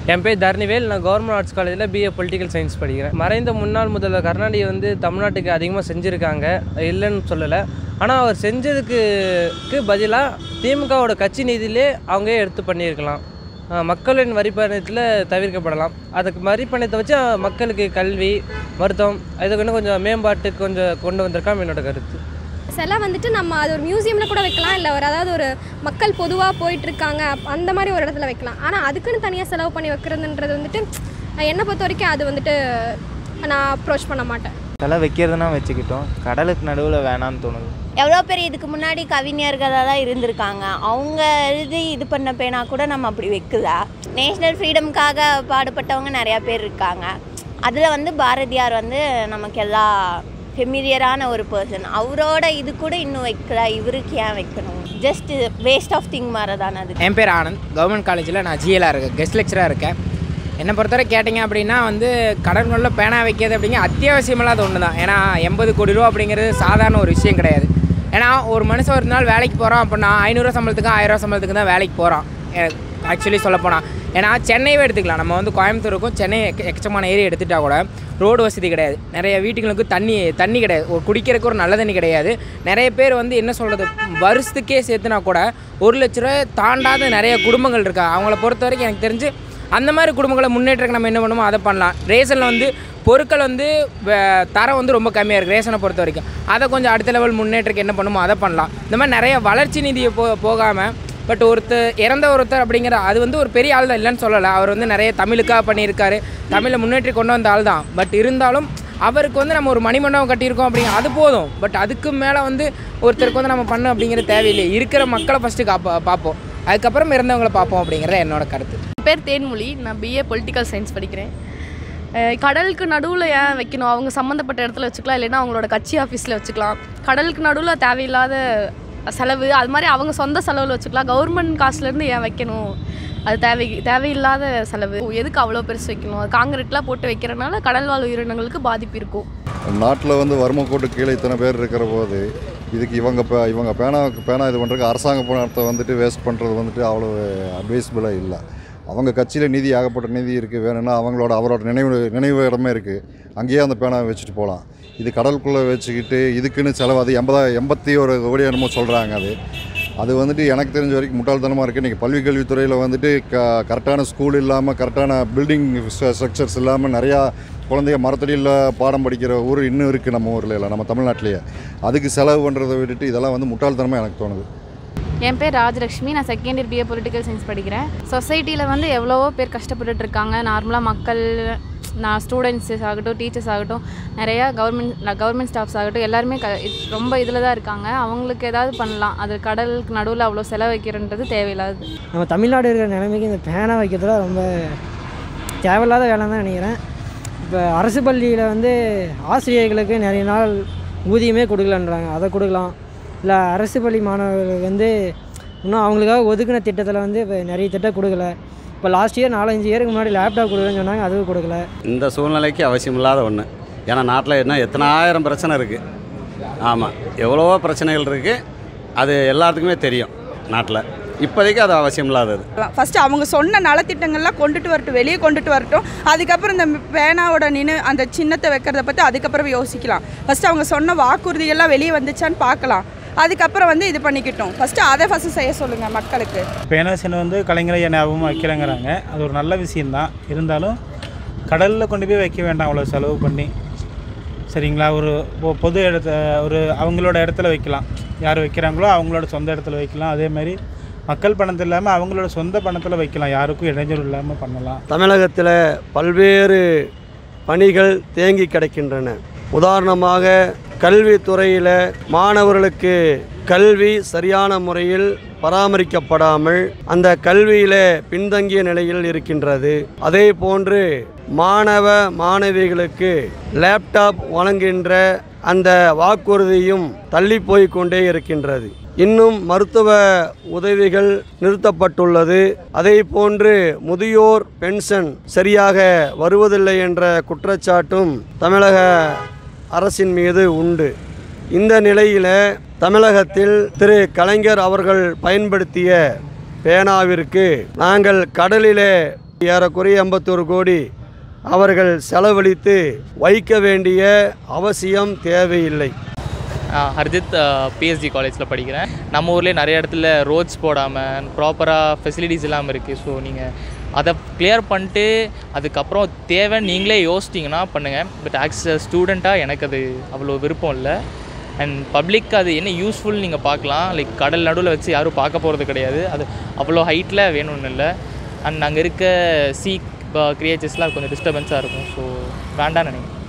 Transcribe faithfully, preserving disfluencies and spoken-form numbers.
என் பேர் தர்ணிவேல். நான் government arts காலேஜில் பிஏ பொலிட்டிக்கல் சயின்ஸ் படிக்கிறேன். மறைந்த முன்னாள் முதல்வர் கருணாநிதி வந்து தமிழ்நாட்டுக்கு அதிகமாக செஞ்சுருக்காங்க, இல்லைன்னு சொல்லலை. ஆனால் அவர் செஞ்சதுக்கு பதிலாக திமுகவோட கட்சி நிதியிலே அவங்க எடுத்து பண்ணியிருக்கலாம். மக்களின் வரிப்பணத்தில் தவிர்க்கப்படலாம். அதுக்கு வரிப்பணத்தை வச்சு மக்களுக்கு கல்வி, மருத்துவம் இதுக்கு இன்னும் கொஞ்சம் மேம்பாட்டுக்கு கொஞ்சம் கொண்டு வந்திருக்கான் என்னோட கருத்து. சிலை வந்துட்டு நம்ம அது ஒரு மியூசியமில் கூட வைக்கலாம், இல்லை ஒரு அதாவது ஒரு மக்கள் பொதுவாக போயிட்டுருக்காங்க அந்த மாதிரி ஒரு இடத்துல வைக்கலாம். ஆனால் அதுக்குன்னு தனியாக செலவு பண்ணி வைக்கிறதுன்றது வந்துட்டு என்னை பொறுத்த வரைக்கும் அது வந்துட்டு நான் அப்ரோச் பண்ண மாட்டேன். சிலை வைக்கிறதுனா வச்சுக்கிட்டோம், கடலுக்கு நடுவில் வேணான்னு தோணுது. எவ்வளோ பேர் இதுக்கு முன்னாடி கவிஞர்களாக தான் இருந்திருக்காங்க, அவங்க எழுதி இது பண்ண பேனா கூட நம்ம அப்படி வைக்குதா? நேஷ்னல் ஃப்ரீடம்காக பாடுபட்டவங்க நிறையா பேர் இருக்காங்க. அதில் வந்து பாரதியார் வந்து நமக்கு எல்லா ஃபெமிலியரான ஒரு பர்சன். அவரோட இது கூட இன்னும் வைக்கல, இவருக்கு ஏன் வைக்கணும்? ஜஸ்ட் வேஸ்ட் ஆஃப் திங் மாதிரி தானே அது. என் பேர் ஆனந்த். கவர்மெண்ட் காலேஜில் நான் ஜிஎலாக இருக்கேன், கெஸ்ட் லெக்சராக இருக்கேன். என்னை பொறுத்தவரை கேட்டிங்க அப்படின்னா வந்து கடற்கரையில் பேனா வைக்கிறது அப்படிங்க அத்தியாவசியமில்லாத ஒன்று தான். ஏன்னா எண்பது கோடி ரூபா அப்படிங்கிறது சாதாரண ஒரு விஷயம் கிடையாது. ஏன்னா ஒரு மனுஷன் ஒரு நாள் வேலைக்கு போகிறான் அப்படின்னா ஐநூறுரூவா சம்பளத்துக்கு ஆயிரரூவா சம்பளத்துக்கு தான் வேலைக்கு போகிறான் ஆக்சுவலி சொல்லப்போனால். ஏன்னா சென்னையே எடுத்துக்கலாம், நம்ம வந்து கோயம்புத்தூருக்கும் சென்னை எக்கச்சமான ஏரியா எடுத்துகிட்டா கூட ரோடு வசதி கிடையாது, நிறைய வீட்டுகளுக்கு தண்ணி தண்ணி கிடையாது, ஒரு குடிக்கிறதுக்கு ஒரு நல்ல தண்ணி கிடையாது. நிறைய பேர் வந்து என்ன சொல்கிறது, வருஷத்துக்கே சேர்த்துனா கூட ஒரு லட்ச ரூபாய் தாண்டாத நிறைய குடும்பங்கள் இருக்கா. அவங்கள பொறுத்த வரைக்கும் எனக்கு தெரிஞ்சு அந்த மாதிரி குடும்பங்களை முன்னேற்றக்கு நம்ம என்ன பண்ணுமோ அதை பண்ணலாம். ரேஷனில் வந்து பொருட்கள் வந்து தரம் வந்து ரொம்ப கம்மியாக இருக்குது ரேஷனை பொறுத்த வரைக்கும். அதை கொஞ்சம் அடுத்த லெவல் முன்னேற்றக்கு என்ன பண்ணுமோ அதை பண்ணலாம். இந்த மாதிரி நிறைய வளர்ச்சி நிதியை போ போகாமல் பட் ஒருத்தர் இறந்த ஒருத்தர் அப்படிங்கிற அது வந்து ஒரு பெரிய ஆள் தான், இல்லைன்னு சொல்லலை. அவர் வந்து நிறைய தமிழுக்காக பண்ணியிருக்காரு, தமிழை முன்னேற்றி கொண்டு வந்த ஆள் தான். பட் இருந்தாலும் அவருக்கு வந்து நம்ம ஒரு மணிமண்டபம் கட்டியிருக்கோம் அப்படிங்க அது போதும். பட் அதுக்கு மேலே வந்து ஒருத்தருக்கு வந்து நம்ம பண்ணோம் அப்படிங்கிறது தேவையில்லை. இருக்கிற மக்களை ஃபஸ்ட்டு காப்பா பார்ப்போம், அதுக்கப்புறம் இறந்தவங்களை பார்ப்போம் அப்படிங்கிறத என்னோட கருத்து. என் பேர் தேன்மொழி. நான் பிஏ பொலிட்டிக்கல் சயின்ஸ் படிக்கிறேன். கடலுக்கு நடுவில் ஏன் வைக்கணும்? அவங்க சம்மந்தப்பட்ட இடத்துல வச்சுக்கலாம், இல்லைன்னா அவங்களோட கட்சி ஆஃபீஸில் வச்சுக்கலாம். கடலுக்கு நடுவில் தேவையில்லாத செலவு, அது மாதிரி அவங்க சொந்த செலவில் வச்சுக்கலாம். கவர்மெண்ட் காசுலேருந்து ஏன் வைக்கணும்? அது தேவை தேவையில்லாத செலவு. எதுக்கு அவ்வளோ பெருசு வைக்கணும்? அது காங்கிரீட்லாம் போட்டு வைக்கிறனால கடல் வாழ் உயிரினங்களுக்கு பாதிப்பு இருக்கும். நாட்டில் வந்து வறுமை கோட்டு கீழே இத்தனை பேர் இருக்கிற போது இதுக்கு இவங்க பே இவங்க பேனாவுக்கு பேனா இது பண்ணுறதுக்கு அரசாங்க பணத்தை வந்துட்டு வேஸ்ட் பண்ணுறது வந்துட்டு அவ்வளோ அட்வைஸபிளாக இல்லை. அவங்க கட்சியில் நிதி ஏகப்பட்ட நிதி இருக்குது, வேணும்னா அவங்களோட அவரோட நினைவு நினைவு இடமே இருக்குது, அங்கேயே அந்த பேனாவை வச்சுட்டு போகலாம். இது கடலுக்குள்ளே வச்சுக்கிட்டு இதுக்குன்னு செலவு அது எண்பதா எண்பத்தி ஒரு கோடி என்னமோ சொல்கிறாங்க. அது அது வந்துட்டு எனக்கு தெரிஞ்ச வரைக்கும் முட்டாள்தனமாக இருக்குது. இன்றைக்கி பல்வி கல்வித்துறையில் வந்துட்டு க கரெக்டான ஸ்கூல் இல்லாமல், கரெக்டான பில்டிங் ஸ்ட்ரக்சர்ஸ் இல்லாமல் நிறையா குழந்தைங்க மரத்தடியில் பாடம் படிக்கிற ஊர் இன்னும் இருக்குது நம்ம ஊரில், இல்லை நம்ம தமிழ்நாட்டிலேயே. அதுக்கு செலவு பண்ணுறதை விட்டுட்டு இதெல்லாம் வந்து முட்டாள்தனமாக எனக்கு தோணுது. என் பேர் ராஜலக்ஷ்மி. நான் second year BA political science படிக்கிறேன். சொசைட்டியில் வந்து எவ்வளவோ பேர் கஷ்டப்பட்டுட்ருக்காங்க. நார்மலாக மக்கள், நான் ஸ்டூடெண்ட்ஸஸ் ஆகட்டும், டீச்சர்ஸ் ஆகட்டும், நிறையா கவர்மெண்ட் கவர்மெண்ட் ஸ்டாஃப்ஸ் ஆகட்டும், எல்லாருமே க ரொம்ப இதில் தான் இருக்காங்க. அவங்களுக்கு ஏதாவது பண்ணலாம். அது கடலுக்கு நடுவில் அவ்வளோ செலவு வைக்கிறன்றது தேவையில்லாது. நம்ம தமிழ்நாடு இருக்கிற நிலைமைக்கு இந்த பேனா வைக்கிறதுல ரொம்ப தேவையில்லாத வேலை தான் நினைக்கிறேன். இப்போ அரசு பள்ளியில் வந்து ஆசிரியர்களுக்கு நிறைய நாள் ஊதியமே கொடுக்கலன்றாங்க, அதை கொடுக்கலாம். இல்லை அரசு பள்ளி மாணவர்களுக்கு வந்து இன்னும் அவங்களுக்காக ஒதுக்கின திட்டத்தில் வந்து இப்போ நிறைய திட்டம் கொடுக்கல. இப்போ லாஸ்ட் இயர் நாலஞ்சு இயருக்கு முன்னாடி லேப்டாப் கொடுக்கலன்னு சொன்னாங்க, அதுவும் கொடுக்கல. இந்த சூழ்நிலைக்கு அவசியமில்லாத ஒன்று. ஏன்னா நாட்டில் என்ன எத்தனை ஆயிரம் பிரச்சனை இருக்குது. ஆமாம், எவ்வளவோ பிரச்சனைகள் இருக்குது, அது எல்லாத்துக்குமே தெரியும் நாட்டில். இப்போதைக்கு அது அவசியம் இல்லாதது. ஃபஸ்ட்டு அவங்க சொன்ன நலத்திட்டங்கள்லாம் கொண்டுட்டு வரட்டும், வெளியே கொண்டுட்டு வரட்டும். அதுக்கப்புறம் இந்த பேனாவோட நின்று அந்த சின்னத்தை வைக்கிறத பற்றி அதுக்கப்புறம் யோசிக்கலாம். ஃபஸ்ட்டு அவங்க சொன்ன வாக்குறுதியெல்லாம் வெளியே வந்துச்சான்னு பார்க்கலாம், அதுக்கப்புறம் வந்து இது பண்ணிக்கிட்டோம். ஃபஸ்ட்டு அதை ஃபஸ்ட்டு செய்ய சொல்லுங்கள் மக்களுக்கு. பேனா சின்ன வந்து கலைஞரை ஞாபகமாக வைக்கிறேங்கிறாங்க, அது ஒரு நல்ல விஷயந்தான். இருந்தாலும் கடலில் கொண்டு போய் வைக்க வேண்டாம் அவ்வளோ செலவு பண்ணி, சரிங்களா? ஒரு பொது இடத்த ஒரு அவங்களோட இடத்துல வைக்கலாம், யார் வைக்கிறாங்களோ அவங்களோட சொந்த இடத்துல வைக்கலாம். அதேமாதிரி மக்கள் பணத்தில் இல்லாமல் அவங்களோட சொந்த பணத்தில் வைக்கலாம், யாருக்கும் இடைஞ்சல் இல்லாமல் பண்ணலாம். தமிழகத்தில் பல்வேறு பணிகள் தேங்கி கிடக்கின்றன. உதாரணமாக கல்வித்துறையில் மாணவர்களுக்கு கல்வி சரியான முறையில் பராமரிக்கப்படாமல் அந்த கல்வியில் பின்தங்கிய நிலையில் இருக்கின்றது. அதே போன்று மாணவ மாணவிகளுக்கு லேப்டாப் வழங்குகின்ற அந்த வாக்குறுதியும் தள்ளி போய் கொண்டே இருக்கின்றது. இன்னும் மருத்துவ உதவிகள் நிறுத்தப்பட்டுள்ளது. அதே போன்று முதியோர் பென்ஷன் சரியாக வருவதில்லை என்ற குற்றச்சாட்டும் தமிழக அரசின் மீது உண்டு. இந்த நிலையில் தமிழகத்தில் திரு கலைஞர் அவர்கள் பயன்படுத்திய பேனாவிற்கு நாங்கள் கடலிலே ஏறக்குறைய எண்பத்தொரு கோடி அவர்கள் செலவழித்து வைக்க வேண்டிய அவசியம் தேவையில்லை. ஹர்ஜித் பிஎஸ்ஜி காலேஜில் படிக்கிறேன். நம்ம ஊர்லேயே நிறைய இடத்துல ரோட்ஸ் போடாமல் ப்ராப்பராக ஃபெசிலிட்டிஸ் இல்லாமல் இருக்குது. ஸோ நீங்கள் அதை கிளியர் பண்ணிட்டு அதுக்கப்புறம் தேவைன்னு நீங்களே யோசிச்சிங்கன்னா பண்ணுங்கள். பட் ஆக்ஸ் ஸ்டூடெண்ட்டாக எனக்கு அது அவ்வளோ விருப்பம் இல்லை. அண்ட் பப்ளிக் அது என்ன யூஸ்ஃபுல் நீங்கள் பார்க்கலாம். லைக் கடல் நடுவில் வச்சு யாரும் பார்க்க போகிறது கிடையாது. அது அவ்வளோ ஹைட்டில் வேணும்னு இல்லை. அண்ட் அங்கே இருக்க சீ கிரியேச்சர்ஸ்லாம் கொஞ்சம் டிஸ்டர்பன்ஸாக இருக்கும். ஸோ வேண்டான்னு நினைக்கிறேன்.